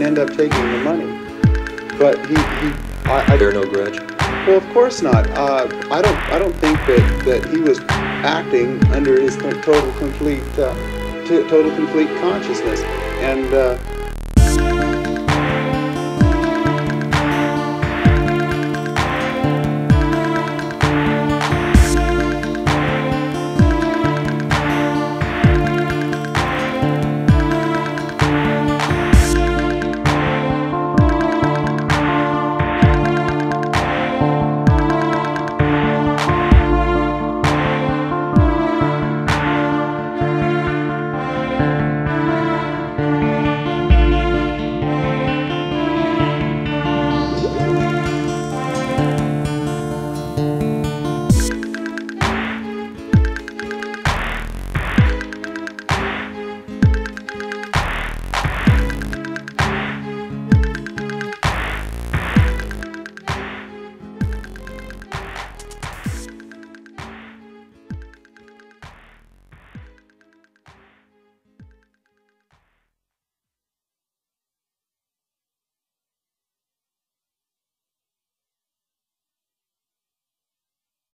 end up taking the money. But I bear no grudge. well, of course not. I don't think that he was acting under his total complete consciousness, and